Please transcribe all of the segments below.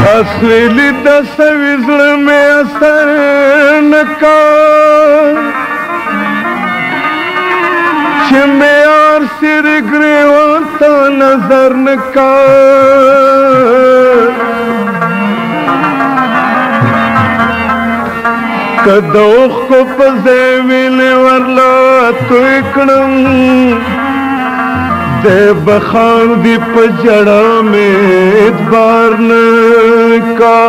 असली दस विजड़ में असर न का छिमे और सिर ग्रेवा तो नजर न का कदोख को पजेविले वरला तो इकड़म दे बखान दी पजड़ा में बारन का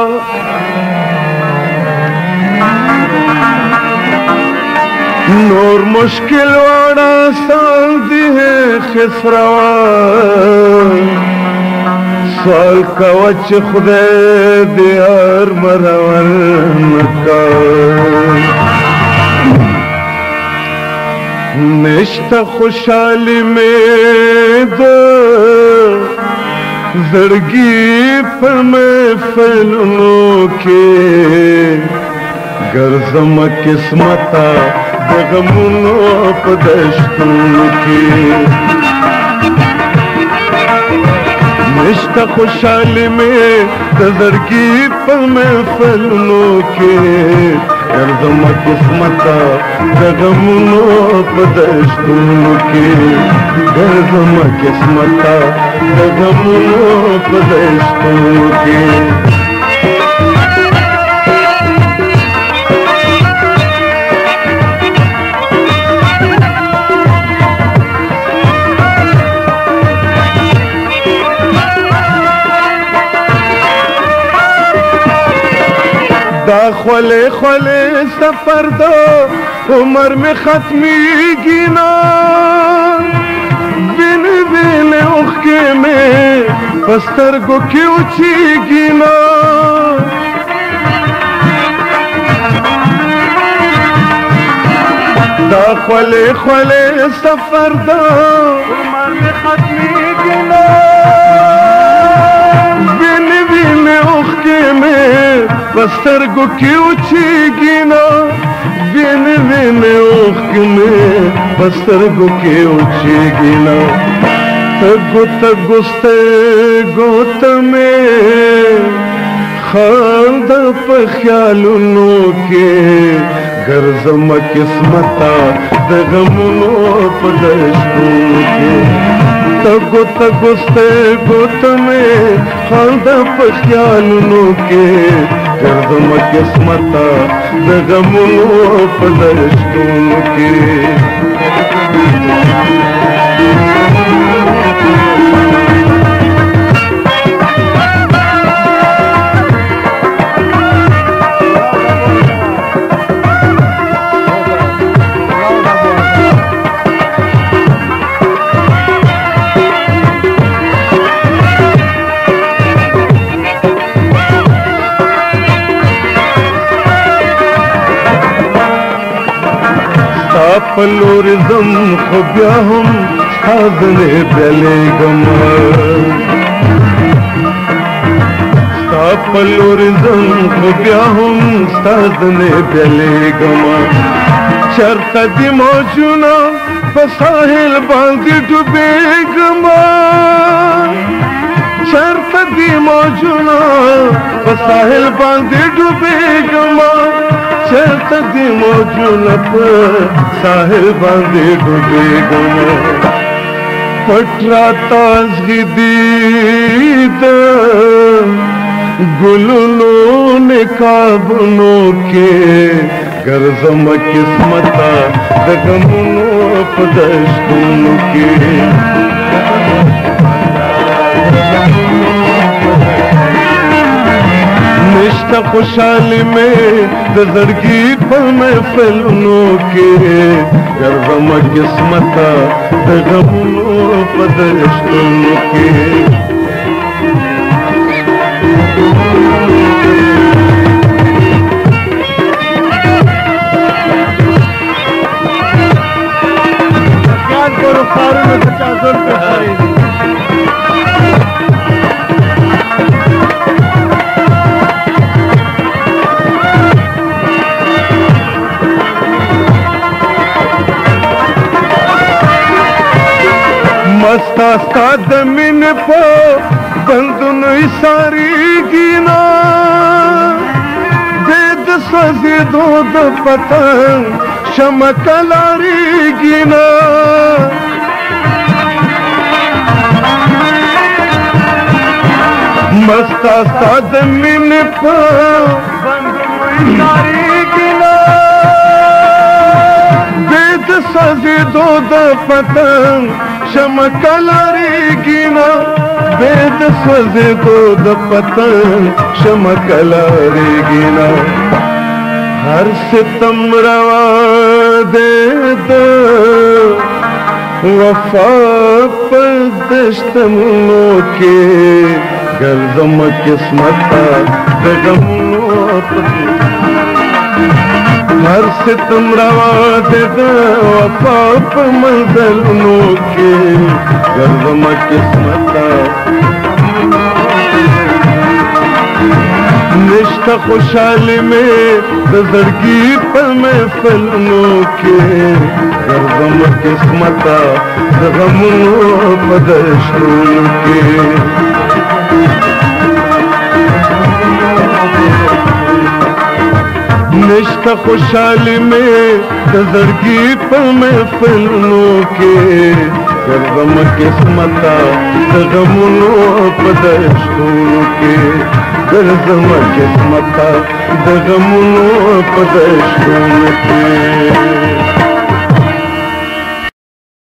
नूर मुश्किल वाड़ा साल दी है खिसरवा साल कवच खुदे दियार मरवन का निश्ता खुशहाली में दो जड़गी पर मैं फैलूं के गर्जम किस्मता दगमुनो पदश्तों की निश्ता खुशहाली में दजड़गी पर मैं फैलूं के गर्दम किस्मता दगमुनो पदश्तों की गर्दम किस्मता दगमुनो पदश्तों की ख्वले ख्वले सफर दो उम्र में खत्मी गिना बिन बिन उखके में पस्तर को क्यों छी गिना दा ख्वले ख्वले सफर दो उम्र में खत्मी गिना बिन बिन उखके में पस्तर को क्यों छी गिना बिन बिन उख में पस्तर को क्यों छी गिना गुत गुस्ते गुत में खादा पख्यालुनो के गर्जम किस्मता दगमुनो पदश्तों के तगो तगुस्ते गुत में खादा पख्यालुनो के गर्दम किस्मता दगमुनो पदश्तों के पलोरिज्म खुबिया हम साधने पहले गमा पलोरिज्म खुबिया हम साधने पहले गमा शर्त दी मौजूना बसाहिल बांधी डूबे गमा शर्त दी मौजूना बसाहिल बांधी डूबे गमा शर्त दी मौजून पर साहिल बांधे डूबे गमा पटरा ताजगी दीद गुलनो ने काबनो के गर्जम किस्मता दगमुनो पदश्तों के निश्ता खुशहाली में दजड़गी पर मैं फैलूं के गर्दम किस्मता दगमुनो पदश्तों के मस्ता दमिन पो बंदुन सारी गिना سوزیدو د پتنګ شمع کلاریږي نه مستا ستا د مینې په بندونو ایساریږي نه بې د سوزیدو د پتنګ شمع کلاریږي نه بې د سوزیدو د پتنګ شمع کلاریږي نه هر ستم روا دې د وفا په دشتونو کې ګرځم قسمته د غمونو پسې هر ستم روا دې د وفا په منزلونو کې ګرځم قسمته نشته خوشحالي مې د زړګي په محفلونو کې ګرځم قسمته د غمونو په دشتونو کې نشته خوشحالي مې د زړګي په محفلونو کې ګرځم قسمته د غمونو په دشتونو کې ګرځم قسمته د غمونو په دشتونو کې